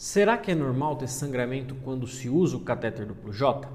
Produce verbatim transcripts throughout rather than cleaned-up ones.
Será que é normal ter sangramento quando se usa o catéter duplo J?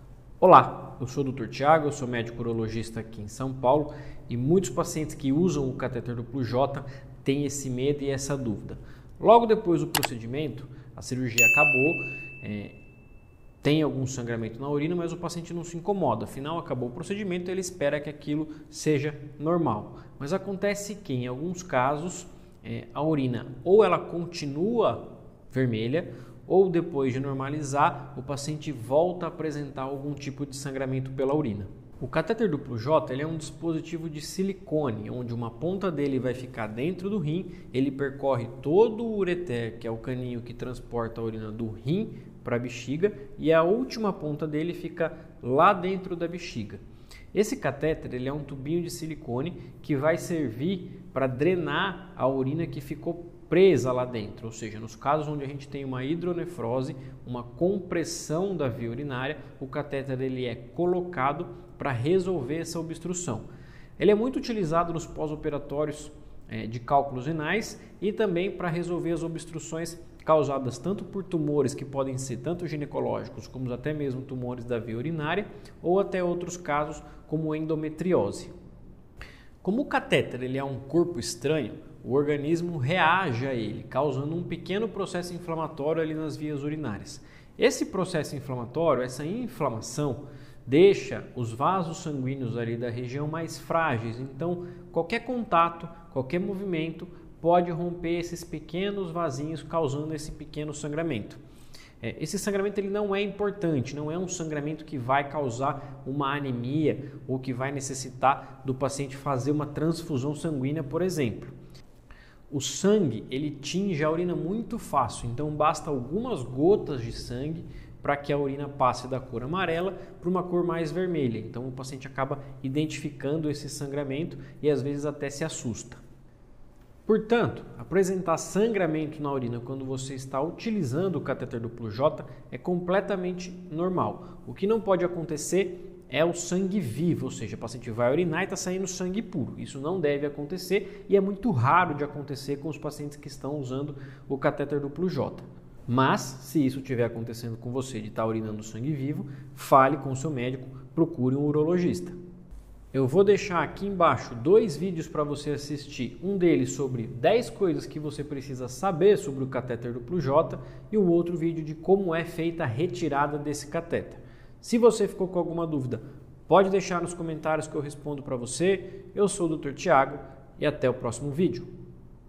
Olá, eu sou o doutor Tiago, eu sou médico urologista aqui em São Paulo e muitos pacientes que usam o catéter duplo J têm esse medo e essa dúvida. Logo depois do procedimento, a cirurgia acabou, é, tem algum sangramento na urina, mas o paciente não se incomoda, afinal acabou o procedimento e ele espera que aquilo seja normal. Mas acontece que em alguns casos é, a urina ou ela continua vermelha, ou depois de normalizar, o paciente volta a apresentar algum tipo de sangramento pela urina. O catéter duplo J ele é um dispositivo de silicone, onde uma ponta dele vai ficar dentro do rim, ele percorre todo o ureter, que é o caninho que transporta a urina do rim para a bexiga, e a última ponta dele fica lá dentro da bexiga. Esse catéter ele é um tubinho de silicone que vai servir para drenar a urina que ficou presa lá dentro, ou seja, nos casos onde a gente tem uma hidronefrose, uma compressão da via urinária, o catéter ele é colocado para resolver essa obstrução. Ele é muito utilizado nos pós-operatórios é, de cálculos renais e também para resolver as obstruções causadas tanto por tumores que podem ser tanto ginecológicos como até mesmo tumores da via urinária ou até outros casos como endometriose. Como o catéter ele é um corpo estranho, o organismo reage a ele, causando um pequeno processo inflamatório ali nas vias urinárias. Esse processo inflamatório, essa inflamação, deixa os vasos sanguíneos ali da região mais frágeis, então qualquer contato, qualquer movimento pode romper esses pequenos vasinhos, causando esse pequeno sangramento. Esse sangramento ele não é importante, não é um sangramento que vai causar uma anemia ou que vai necessitar do paciente fazer uma transfusão sanguínea, por exemplo. O sangue ele tinge a urina muito fácil, então basta algumas gotas de sangue para que a urina passe da cor amarela para uma cor mais vermelha. Então o paciente acaba identificando esse sangramento e às vezes até se assusta. Portanto, apresentar sangramento na urina quando você está utilizando o catéter duplo J é completamente normal. O que não pode acontecer é o sangue vivo, ou seja, o paciente vai urinar e está saindo sangue puro. Isso não deve acontecer e é muito raro de acontecer com os pacientes que estão usando o catéter duplo J. Mas, se isso estiver acontecendo com você de estar urinando sangue vivo, fale com o seu médico, procure um urologista. Eu vou deixar aqui embaixo dois vídeos para você assistir, um deles sobre dez coisas que você precisa saber sobre o catéter duplo J e o outro vídeo de como é feita a retirada desse catéter. Se você ficou com alguma dúvida, pode deixar nos comentários que eu respondo para você. Eu sou o doutor Tiago e até o próximo vídeo.